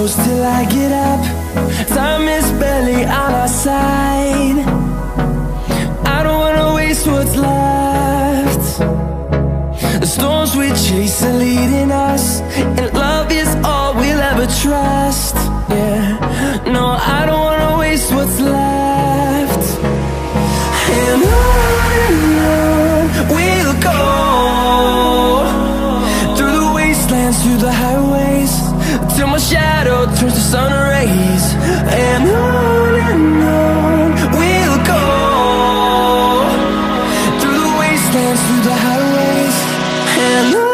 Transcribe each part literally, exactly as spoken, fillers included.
close till I get up. Time is barely on our side. I don't wanna waste what's left. The storms we chase are leading us, and love is all we'll ever trust. Yeah, no, I don't wanna waste what's left. And on and on we'll go, through the wastelands, through the highways, till my shadow turns to sun rays. And on and on we'll go, through the wastelands, through the highways, and on.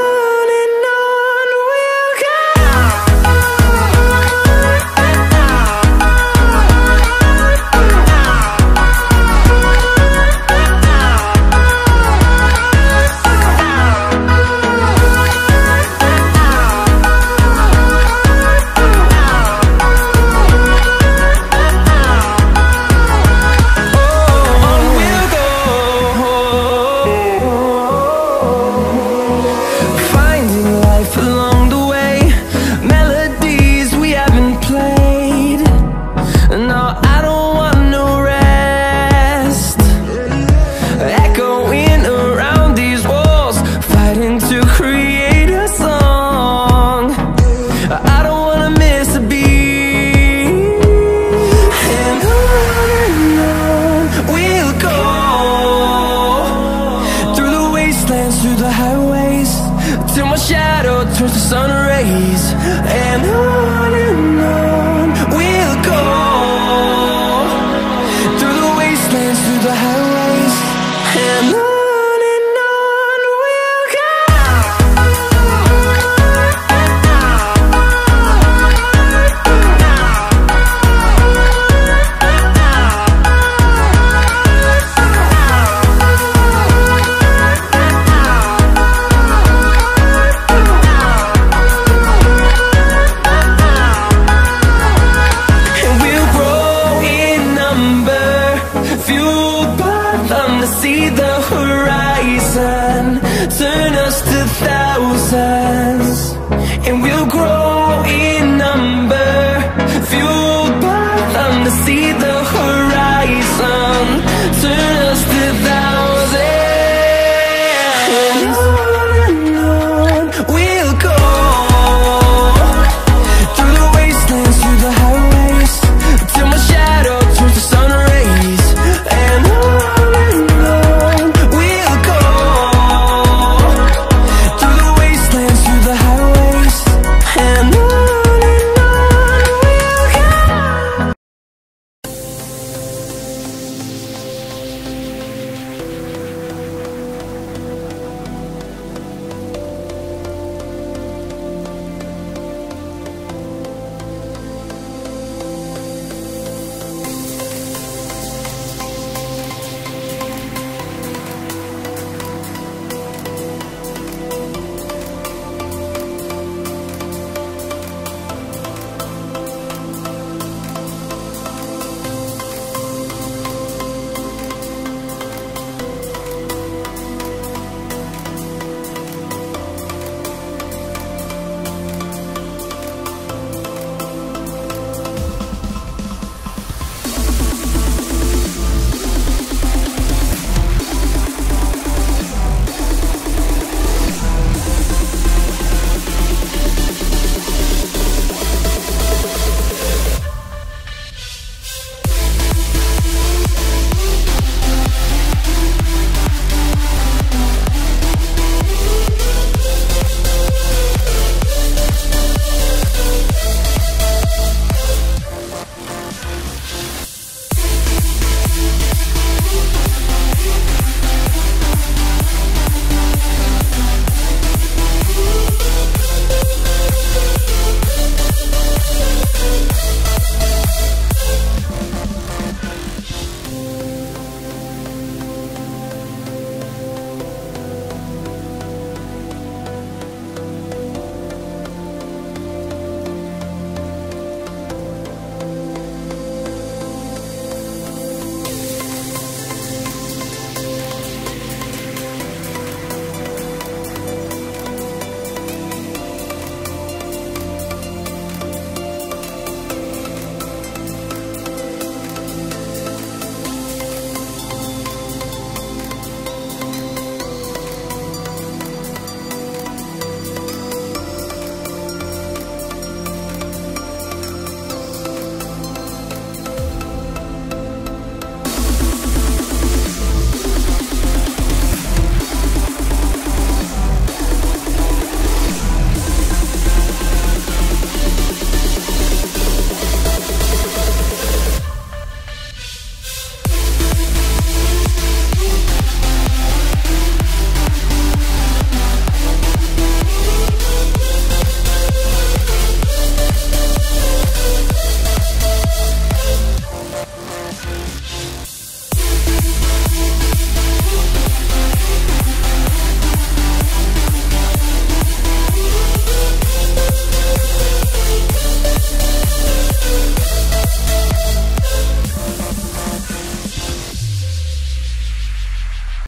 Through the highways, till my shadow turns to sun rays. And on and on we'll go, through the wastelands, through the highways, and on. See the horizon, turn us to thousands.